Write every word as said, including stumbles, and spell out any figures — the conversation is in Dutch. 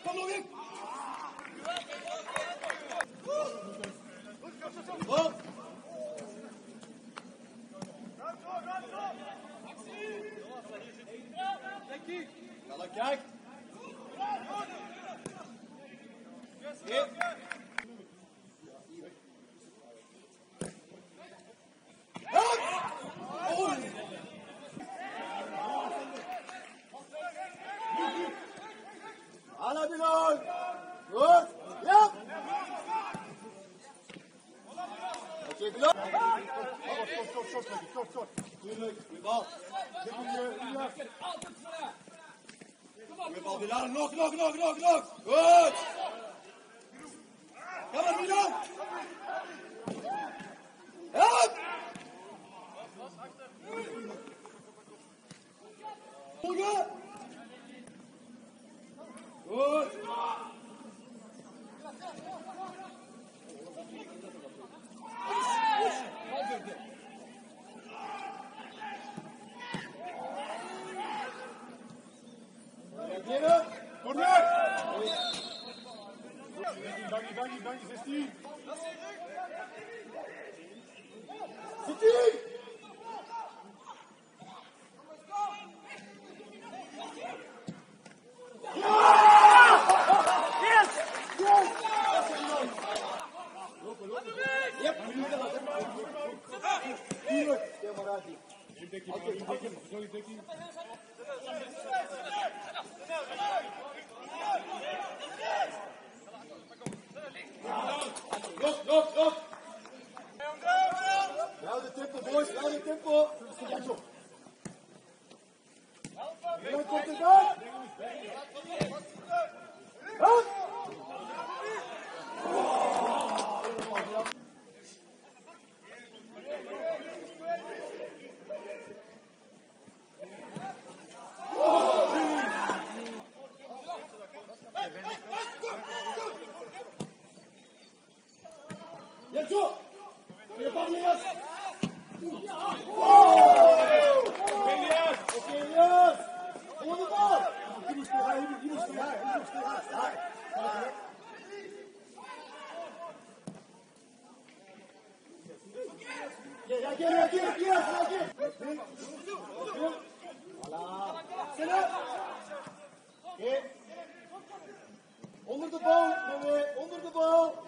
Kom nog in! Kom! Snelle kijk! Hier! Alla Bilal! Goed! Ja! Oké, Bilal! Stop, stop, stop, stop, stop, stop. Tuurlijk, goeie bal. Goeie bal, Bilal. Nog, nog, nog, nog, nog. Goed! Kom maar, Bilal! Help! Volgen! Goed! Reageren! Corner! Dankie, dankie, dankie, zestien! zestien! Loop, loop, loop! Hou de tempo, boys, hou de tempo! Ja, zo! Wie komt er dan? Hup! Ja, zo! Je bal niet eens! Oké, Elias! Oké, Elias! Kom de bal! Je moet spelen, je moet spelen, je moet spelen. Ja, ja, ja, ja, ja, ja, voilà. Zet op! Oké. Onder de bal, onder de bal.